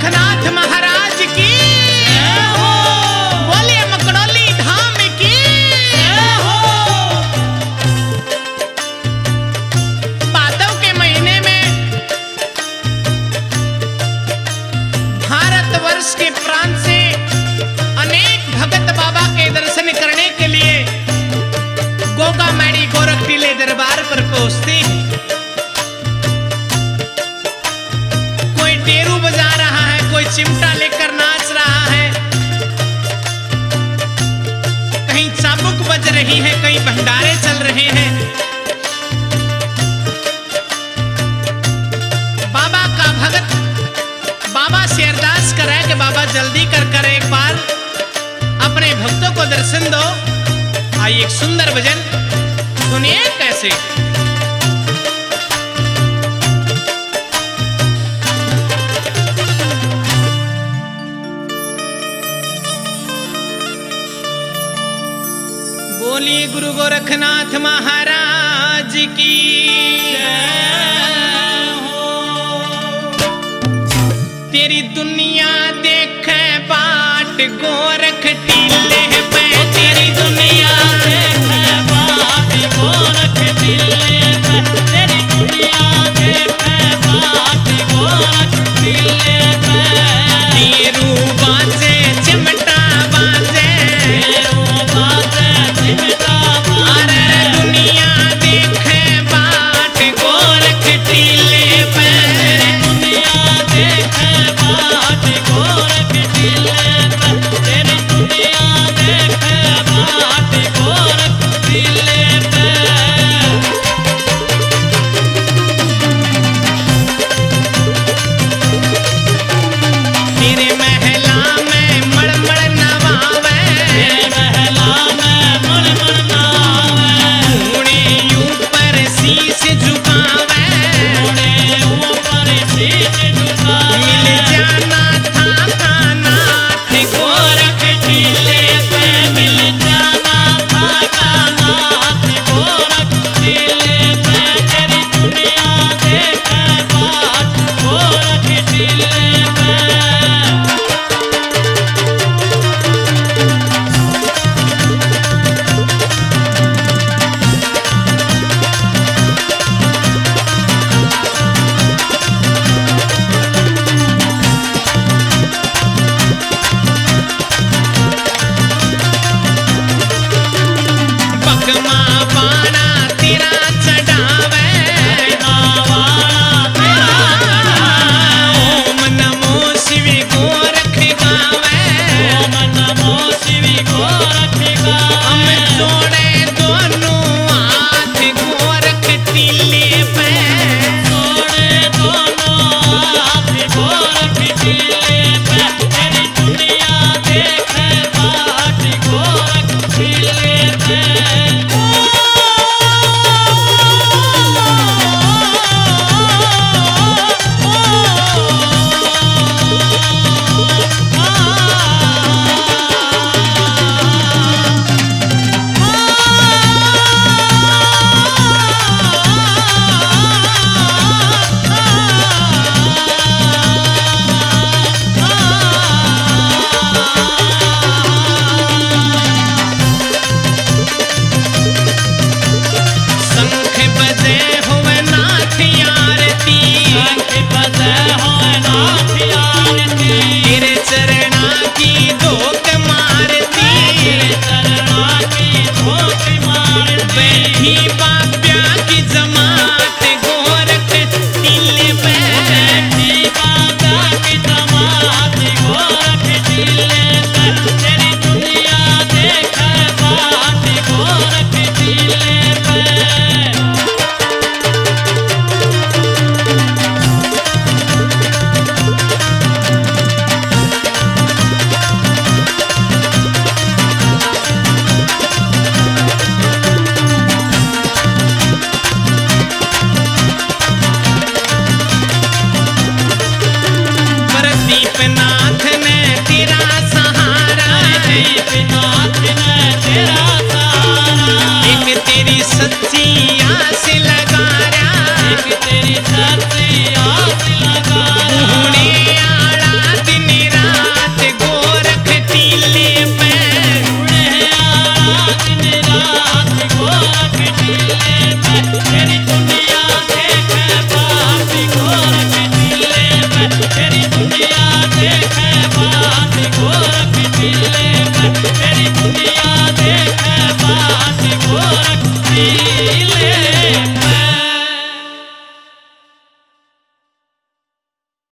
गोरखनाथ महाराज की बोलिए मकड़ौली धाम की भादव के महीने में भारतवर्ष के प्रांत से अनेक भगत बाबा के दर्शन करने के लिए गोगा मैडी गोरख टीले दरबार पर पहुंचते हैं। कोई डेरू बजा रहा है, कोई चिमटा लेकर नाच रहा है, कहीं चाबुक बज रही है, कहीं भंडारे चल रहे हैं। बाबा का भगत बाबा से अरदास कराए कि बाबा जल्दी कर एक बार अपने भक्तों को दर्शन दो। आइए एक सुंदर भजन सुनिए कैसे। बोलिए गुरु गोरखनाथ महाराज की तेरी दुनिया देखे बाट गोरख टीले पे, तेरी दुनिया देखे बाट गोरख टीले पे, तेरी दुनिया देखे बाट गोरख टीले पे। तेरू बाजे चिमटा बाजे, तेरू बाजे चिमटा बाजे, अरे दुनिया देखे बाट गोरख टीले पे, दुनिया देखे बाट गोरख टीले पे, तेरी दुनिया देखे बाट गोरख टीले पे। तेरे महला में मड़मड़ नवावे, तेरे महला में मड़मड़ नवावे, ऊणे ऊपर शीश झुकावे, ऊणे ऊपर शीश झुकावे। मिल जाना था कानाथ गोरख टीले पे, मिल जाना था कानाथ गोरख टीले पे, तेरी दुनिया देखे बाट गोरख टीले पे। बकमा बाणा तेरा चढ़ावे, ओम नमो शिव गोरख गावे, ओम नमो शिव गोरख गावे। हम जोड़े दोनों हाथ गोरख टीले पे, जोड़े दोनों हाथ गोरख टीले पे, तेरी दुनिया देखे बाट गोरख टीले पे। शंख बजे हुए नाथ आरती, शंख बजे हुए नाथ आरती, तेरे चरणा की धोक मारती, तेरे चरणा की धोक मारती। बैठी बाप्या की जमात गोरख टीले पे, बैठी बाप्या की जमात गोरख टीले पे, तेरी दुनिया देखे बाट गोरख टीले पे। प्रदीप नाथ ने तेरा सहारा, प्रदीप नाथ ने तेरा सहारा, एक तेरी सच्ची आस लगा रहा, एक तेरी सच्ची आस लगा रहा। ऊणे आड़ा दुनिया देख